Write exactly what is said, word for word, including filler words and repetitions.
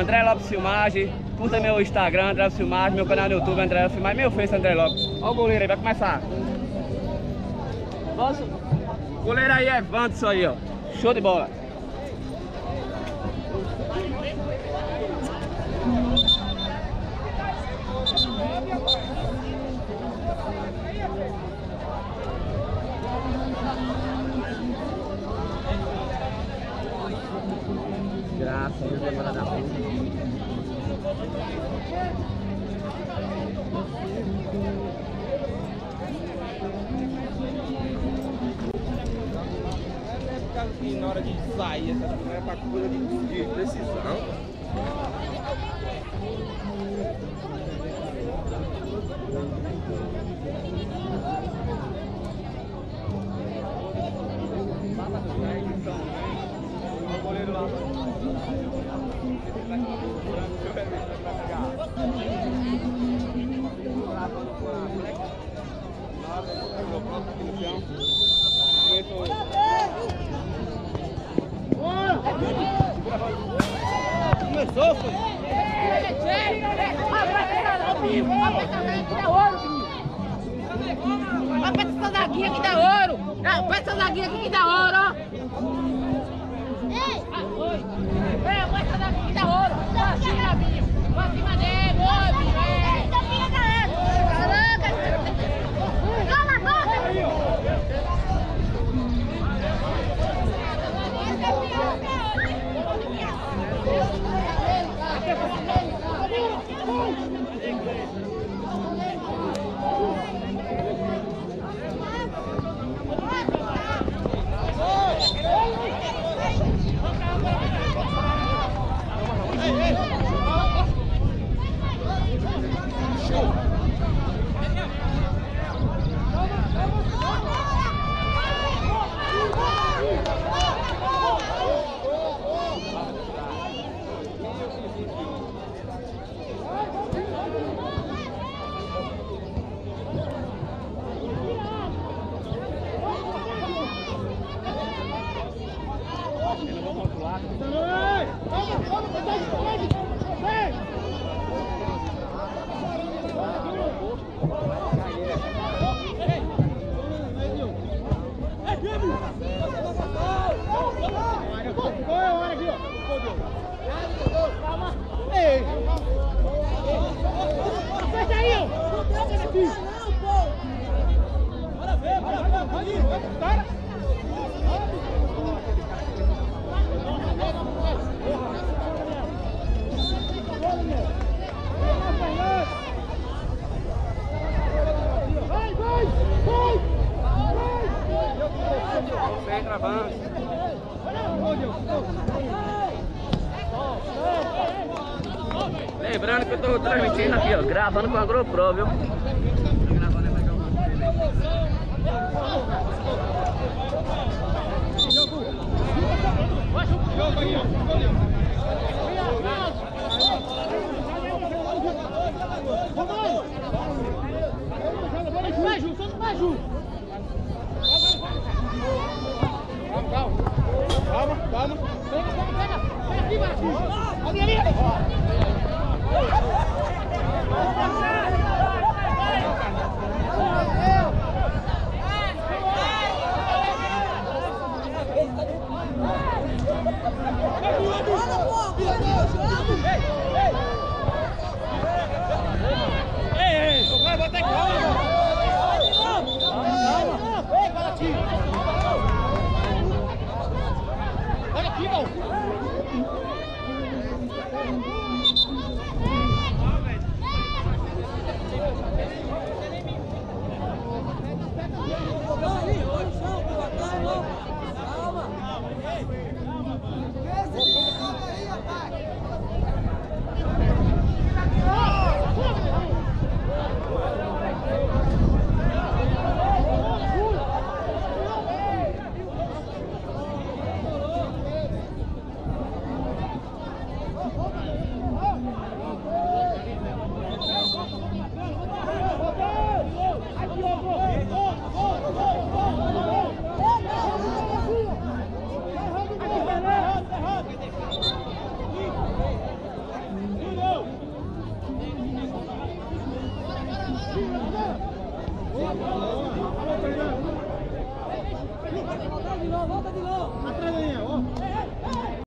André Lopes Filmagem. Curta meu Instagram, André Lopes Filmagem. Meu canal no YouTube, André Lopes Filmagem. Meu Face, André Lopes. Olha o goleiro aí, vai começar. Posso? O goleiro aí é Vanderson aí, ó. Show de bola. Graças a Deus, demora da puta. E na hora de sair, essa não é pra coisa de, de precisão. O goleiro lá. Começou, foi? Aperta essa zaguinha aqui da ouro! Aperta essa zaguinha aqui que dá ouro, ó! Ei! Ei, aperta essa zaguinha aqui da ouro! Pra cima, Binho! Pra cima dele, ô, Binho! Ei! Caraca! Cala a boca! Lembrando que eu tô transmitindo aqui, ó, gravando com a GoPro, viu? Maju, só no Maju! Calma, calma, calma. Pega, pega, pega! Pega aqui, Marquinhos! Ali, ali!